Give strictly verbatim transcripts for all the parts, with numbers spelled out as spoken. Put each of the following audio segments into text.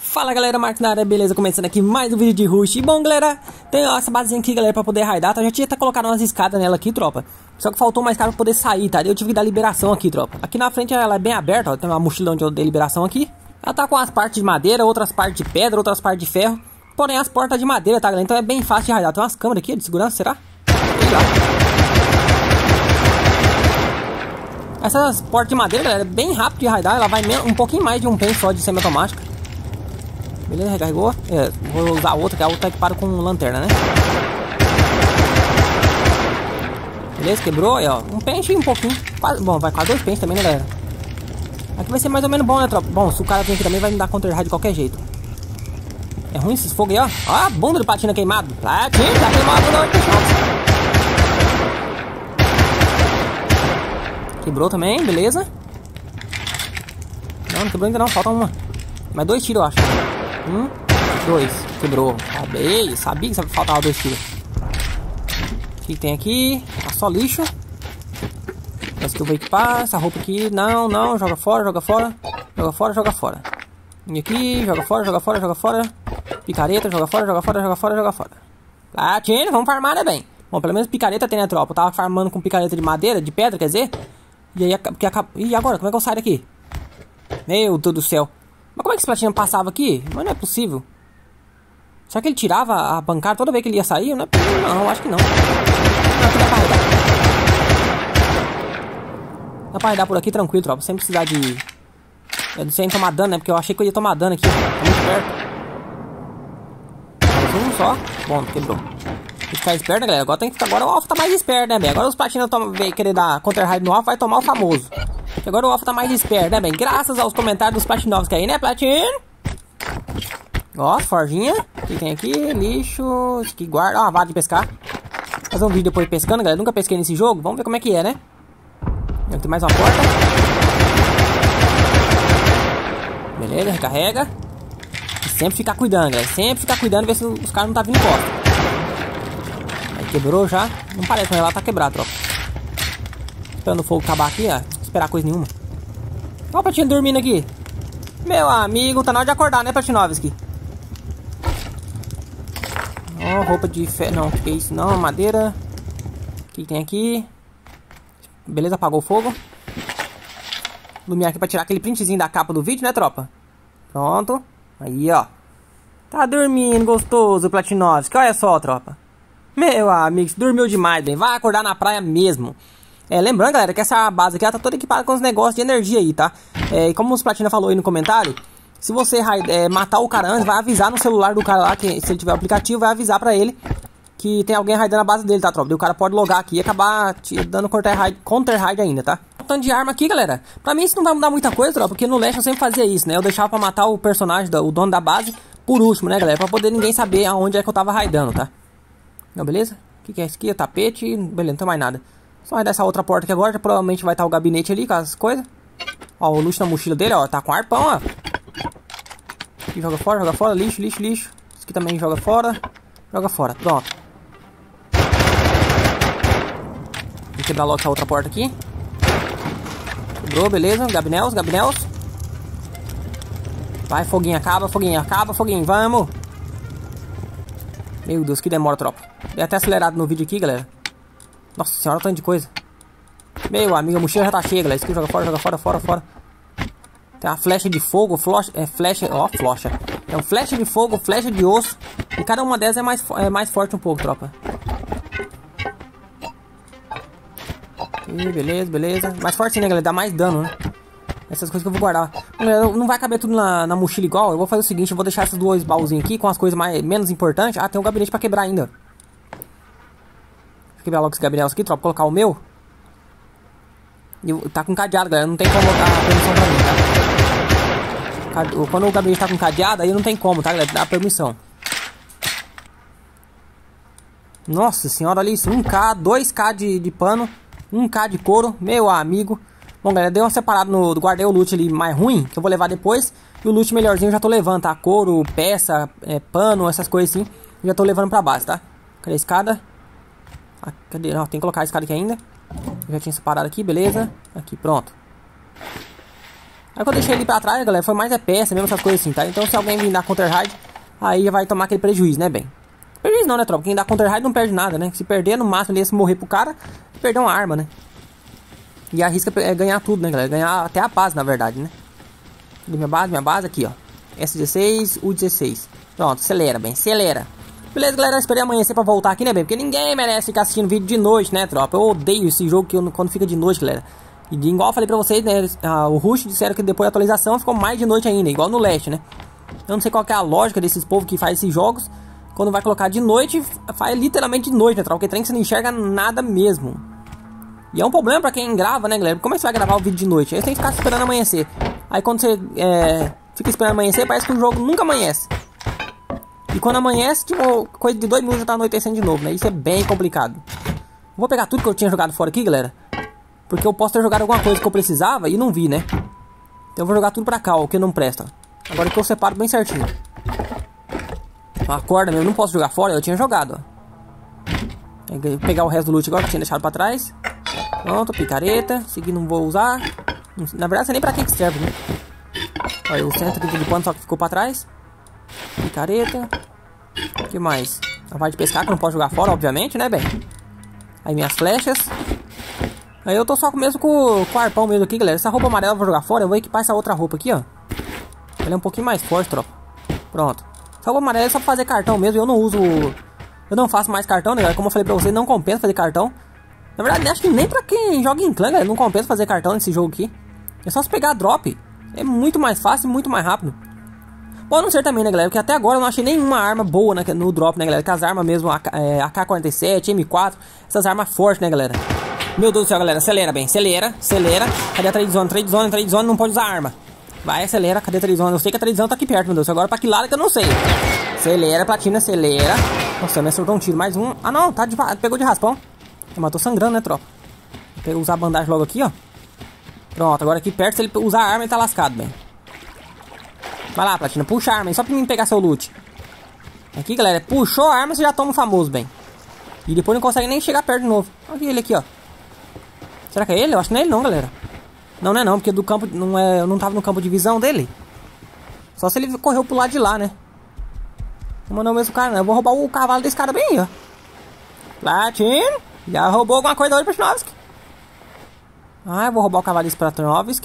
Fala galera, Marcos na área, beleza? Começando aqui mais um vídeo de Rush. E bom galera, tem ó, essa basezinha aqui galera pra poder raidar, tá? Eu já tinha até colocado umas escadas nela aqui, tropa. Só que faltou mais cara pra poder sair, tá? Eu tive que dar liberação aqui, tropa. Aqui na frente ela é bem aberta, ó, tem uma mochila onde eu dei liberação aqui. Ela tá com as partes de madeira, outras partes de pedra, outras partes de ferro. Porém as portas de madeira, tá galera? Então é bem fácil de raidar. Tem umas câmeras aqui de segurança, será? Sei lá. Essas portas de madeira, galera, é bem rápido de raidar. Ela vai um pouquinho mais de um pente só de semi-automática. Beleza, recarregou. É, vou usar a outra, que a outra tá equipada com lanterna, né? Beleza, quebrou. Aí, ó, um pente e um pouquinho. Quase, bom, vai quase dois pentes também, né, galera? Aqui vai ser mais ou menos bom, né, tropa? Bom, se o cara vir aqui também vai me dar counter-raid de qualquer jeito. É ruim esses fogos aí, ó. Ó a bunda de platina queimado. Platina, tá queimado a bunda de Quebrou também, beleza. Não, não quebrou ainda não, falta uma. Mais dois tiros, eu acho. Um, dois, quebrou. Sabia, sabia que faltava dois tiros. O que tem aqui? Tá só lixo. Essa que eu vou equipar. Essa roupa aqui, não, não. Joga fora, joga fora. Joga fora, joga fora. E aqui, joga fora, joga fora, joga fora. Picareta, joga fora, joga fora, joga fora, joga fora. Platina, vamos farmar, né, bem? Bom, pelo menos picareta tem, né, tropa? Eu tava farmando com picareta de madeira, de pedra, quer dizer? E aí, porque acaba... E agora, como é que eu saio daqui? Meu Deus do céu. Mas como é que esse platina passava aqui? Mas não é possível. Será que ele tirava a bancada toda vez que ele ia sair? Não é possível, não. Acho que não. Não, aqui dá pra raidar. Dá pra raidar por aqui tranquilo, tropa. Sem precisar de... É, sem tomar dano, né? Porque eu achei que eu ia tomar dano aqui. Tá muito perto. Mais um só. Bom, quebrou. Tem que ficar esperto, né, galera? Agora tem que ficar... Agora o Alpha tá mais esperto, né, bem? Agora os platinas vêm querer dar counter-raid no Alpha, vai tomar o famoso. Porque agora o Alpha tá mais esperto, né, bem? Graças aos comentários dos platinovos que aí, né, Platin? Ó, forjinha. O que tem aqui? Lixo. Isso aqui guarda. Ó, uma vara de pescar. Fazer um vídeo depois pescando, galera. Nunca pesquei nesse jogo. Vamos ver como é que é, né? Tem mais uma porta. Beleza, recarrega. E sempre ficar cuidando, galera. Sempre ficar cuidando, ver se os caras não tá vindo em costa. Quebrou já. Não parece, mas ela tá quebrada, tropa. Esperando o fogo acabar aqui, ó. Não esperar coisa nenhuma. Ó o Platinho dormindo aqui. Meu amigo, tá na hora de acordar, né, Platinovski? Ó, roupa de ferro. Não, o que é isso? Não, madeira. O que tem aqui? Beleza, apagou o fogo. Iluminar aqui pra tirar aquele printzinho da capa do vídeo, né, tropa? Pronto. Aí, ó. Tá dormindo, gostoso, Platinovski. Olha só, tropa. Meu amigo, dormiu demais, bem. Vai acordar na praia mesmo. É, lembrando, galera, que essa base aqui ela tá toda equipada com os negócios de energia aí, tá? É, e como os Platina falou aí no comentário, se você é, matar o cara antes, vai avisar no celular do cara lá, que se ele tiver o aplicativo, vai avisar pra ele que tem alguém raidando a base dele, tá, tropa? E o cara pode logar aqui e acabar te dando counter-raid counter ainda, tá? Um tanto de arma aqui, galera. Pra mim isso não vai mudar muita coisa, tropa, porque no Leste eu sempre fazia isso, né? Eu deixava pra matar o personagem, o dono da base, por último, né, galera? Pra poder ninguém saber aonde é que eu tava raidando, tá? Não, beleza? O que, que é isso aqui? É tapete. Beleza, não tem mais nada. Só vai dessa outra porta aqui agora. Já provavelmente vai estar o gabinete ali com as coisas. Ó, o luxo na mochila dele, ó. Tá com arpão, ó. Aqui joga fora, joga fora. Lixo, lixo, lixo. Isso aqui também joga fora. Joga fora. Pronto. Vou quebrar logo essa outra porta aqui. Quebrou, beleza. Gabinels, gabinels. Vai, foguinho, acaba, foguinho, acaba, foguinho. Vamos. Meu Deus, que demora, tropa. Dei até acelerado no vídeo aqui, galera. Nossa senhora, tanto de coisa. Meu amigo, a mochila já tá cheia, galera. Isso aqui joga fora, joga fora, fora, fora. Tem uma flecha de fogo, flecha, é flecha, ó, flecha. É um flecha de fogo, flecha de osso. E cada uma delas é mais, é mais forte um pouco, tropa. Ih, beleza, beleza. Mais forte sim, né, galera? Dá mais dano, né? Essas coisas que eu vou guardar. Não vai caber tudo na, na mochila igual. Eu vou fazer o seguinte, eu vou deixar esses dois baúzinhos aqui com as coisas mais, menos importantes. Ah, tem um gabinete pra quebrar ainda. Vou quebrar logo esse gabinete aqui, tropa. Colocar o meu. E tá com cadeado, galera. Não tem como dar permissão pra mim, tá? Quando o gabinete tá com cadeado, aí não tem como, tá, galera? Dá permissão. Nossa senhora, olha isso. um K, dois K de, de pano. um K de couro. Meu amigo. Bom, galera, dei uma separada no... Guardei o loot ali mais ruim, que eu vou levar depois. E o loot melhorzinho eu já tô levando, tá? Couro, peça, é, pano, essas coisas assim. Eu já tô levando pra base, tá? Cadê a escada? Ah, cadê? Não, tem que colocar a escada aqui ainda. Eu já tinha separado aqui, beleza. Aqui, pronto. Aí quando eu deixei ele pra trás, galera, foi mais é peça mesmo, essas coisas assim, tá? Então se alguém vir dar counter hard, aí já vai tomar aquele prejuízo, né, bem? Prejuízo não, né, tropa? Quem dá counter hard não perde nada, né? Se perder, no máximo ele ia se morrer pro cara, perder uma arma, né? E arrisca é ganhar tudo, né, galera? Ganhar até a base, na verdade, né? Cadê minha base? Minha base aqui, ó. S dezesseis, U dezesseis. Pronto, acelera, bem, acelera. Beleza, galera, eu esperei amanhecer pra voltar aqui, né, bem? Porque ninguém merece ficar assistindo vídeo de noite, né, tropa? Eu odeio esse jogo que eu, quando fica de noite, galera. E igual eu falei pra vocês, né, ah, o Rush disseram que depois da atualização ficou mais de noite ainda, igual no Leste, né? Eu não sei qual que é a lógica desses povos que faz esses jogos. Quando vai colocar de noite, faz literalmente de noite, né, tropa? Porque trem que você não enxerga nada mesmo. E é um problema pra quem grava, né, galera? Como é que você vai gravar o vídeo de noite? Aí você tem que ficar esperando amanhecer. Aí quando você é, fica esperando amanhecer, parece que o jogo nunca amanhece. E quando amanhece, tipo, coisa de dois minutos já tá anoitecendo de novo, né? Isso é bem complicado. Vou pegar tudo que eu tinha jogado fora aqui, galera. Porque eu posso ter jogado alguma coisa que eu precisava e não vi, né? Então eu vou jogar tudo pra cá, ó, o que não presta. Agora que eu separo bem certinho. Uma corda mesmo, não posso jogar fora, eu tinha jogado, ó. Vou pegar o resto do loot agora que eu tinha deixado pra trás. Pronto, picareta. Seguir não vou usar. Na verdade, não sei nem pra que que serve, né? Olha, o centro de pano só que ficou pra trás. Picareta. O que mais? A parte de pescar que eu não posso jogar fora, obviamente, né, bem? Aí minhas flechas. Aí eu tô só mesmo com, com o arpão mesmo aqui, galera. Essa roupa amarela eu vou jogar fora. Eu vou equipar essa outra roupa aqui, ó. Ela é um pouquinho mais forte, tropa. Pronto. Essa roupa amarela é só pra fazer cartão mesmo. Eu não uso... Eu não faço mais cartão, né, galera? Como eu falei pra vocês, não compensa fazer cartão. Na verdade, acho que nem pra quem joga em clã, galera, não compensa fazer cartão nesse jogo aqui. É só se pegar drop. É muito mais fácil e muito mais rápido. Bom, não sei também, né, galera? Porque até agora eu não achei nenhuma arma boa né, no drop, né, galera? Que as armas mesmo, é, A K quarenta e sete, M quatro, essas armas fortes, né, galera? Meu Deus do céu, galera, acelera bem, acelera, acelera. Cadê a trade zone? Trade zone, trade zone, não pode usar arma. Vai, acelera, cadê a trade zone? Eu sei que a trade zone tá aqui perto, meu Deus. Agora pra que lado que eu não sei. Acelera, platina, acelera. Nossa, me acertou um tiro, mais um. Ah, não, tá de, pegou de raspão. Mas tô sangrando, né, tropa? Vou usar a bandagem logo aqui, ó. Pronto, agora aqui perto, se ele usar a arma, ele tá lascado, bem. Vai lá, platina, puxa a arma, hein? Só pra mim pegar seu loot. Aqui, galera, puxou a arma, você já toma o famoso, bem. E depois não consegue nem chegar perto de novo. Olha ele aqui, ó. Será que é ele? Eu acho que não é ele não, galera. Não, não é não, porque do campo, não é, eu não tava no campo de visão dele. Só se ele correu pro lado de lá, né? Não mandou o mesmo cara, não. Eu vou roubar o cavalo desse cara bem aí, ó. Platina, já roubou alguma coisa hoje, Platinovski? Ah, eu vou roubar o cavalo desse Platinovski.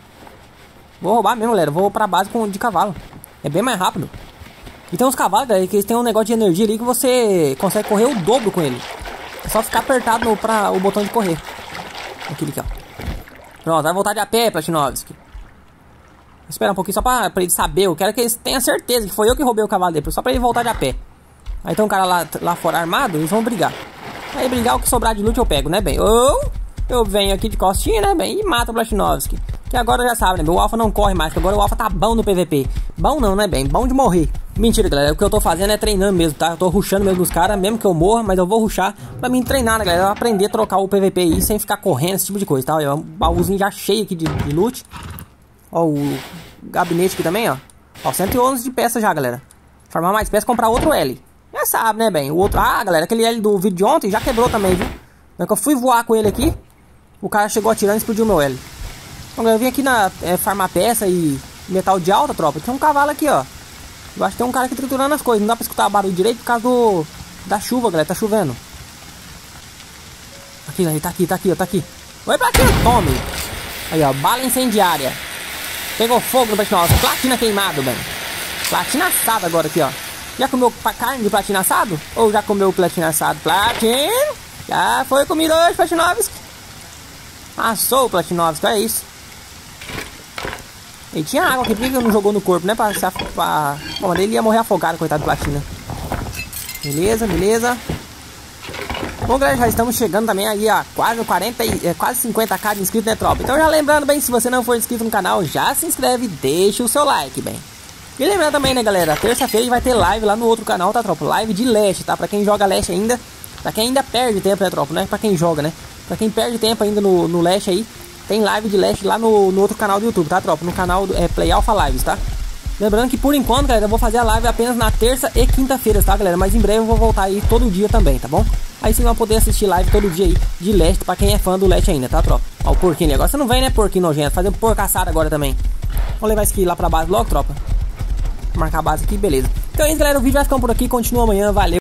Vou roubar mesmo, galera. Vou pra base com, de cavalo. É bem mais rápido. E tem uns cavalos, galera, que eles têm um negócio de energia ali que você consegue correr o dobro com ele. É só ficar apertado no, pra o botão de correr. Aquele aqui, ó. Pronto, vai voltar de a pé, Platinovski. Vou esperar um pouquinho só pra, pra ele saber. Eu quero que eles tenham certeza que foi eu que roubei o cavalo dele. Só pra ele voltar de a pé. Aí tem um cara lá, lá fora armado, eles vão brigar. Aí brigar, o que sobrar de loot eu pego, né, bem? Ou eu venho aqui de costinha, né, bem? E mato o Platinovski. Que agora já sabe, né, o Alpha não corre mais. Agora o Alpha tá bom no P V P. Bom não, né, bem? Bom de morrer. Mentira, galera. O que eu tô fazendo é treinando mesmo, tá? Eu tô rushando mesmo dos caras, mesmo que eu morra, mas eu vou rushar pra mim treinar, né, galera? Eu aprender a trocar o P V P aí sem ficar correndo, esse tipo de coisa, tá? Olha, um baúzinho já cheio aqui de, de loot. Ó, o gabinete aqui também, ó. Ó, cento e onze de peças já, galera. Formar mais peças, comprar outro L. Já sabe, né, bem? O outro... Ah, galera, aquele L do vídeo de ontem já quebrou também, viu? Na hora que eu fui voar com ele aqui, o cara chegou atirando e explodiu meu L. Então, galera, eu vim aqui na é, farmar peça e metal de alta, tropa. Tem um cavalo aqui, ó. Eu acho que tem um cara aqui triturando as coisas. Não dá pra escutar o barulho direito por causa do... da chuva, galera. Tá chovendo. Aqui, aí, tá aqui, tá aqui, ó, tá aqui. Vai pra aqui, tome. Aí, ó, bala incendiária. Pegou fogo no Platinovski. Platina queimado, bem. Platina assado agora aqui, ó. Já comeu carne de platina assado? Ou já comeu platina assado? Platina! Já foi comido hoje, Platinovski. Assou o Platinovski, é isso. E tinha água aqui, por que não jogou no corpo, né? Pra, pra... Bom, ele ia morrer afogado, coitado do Platina. Beleza, beleza. Bom, galera, já estamos chegando também aí a quase quarenta, é, quase cinquenta k de inscritos, né, tropa? Então já lembrando, bem, se você não for inscrito no canal, já se inscreve e deixa o seu like, bem. E lembrando também, né, galera, terça-feira a gente vai ter live lá no outro canal, tá, tropa? Live de Leste, tá? Pra quem joga Leste ainda, pra quem ainda perde tempo, né, tropa? Não é pra quem joga, né? Pra quem perde tempo ainda no, no Leste aí, tem live de Leste lá no, no outro canal do YouTube, tá, tropa? No canal é, Play Alpha Lives, tá? Lembrando que por enquanto, galera, eu vou fazer a live apenas na terça e quinta-feira, tá, galera? Mas em breve eu vou voltar aí todo dia também, tá bom? Aí vocês vão poder assistir live todo dia aí de Leste, pra quem é fã do Leste ainda, tá, tropa? Ó, o porquinho ali. Agora você não vem, né, porquinho nojento? Fazer porcaçada agora também. Vamos levar isso aqui lá pra base logo, tropa. Vou marcar a base aqui, beleza. Então é isso, galera. O vídeo vai ficando por aqui. Continua amanhã. Valeu.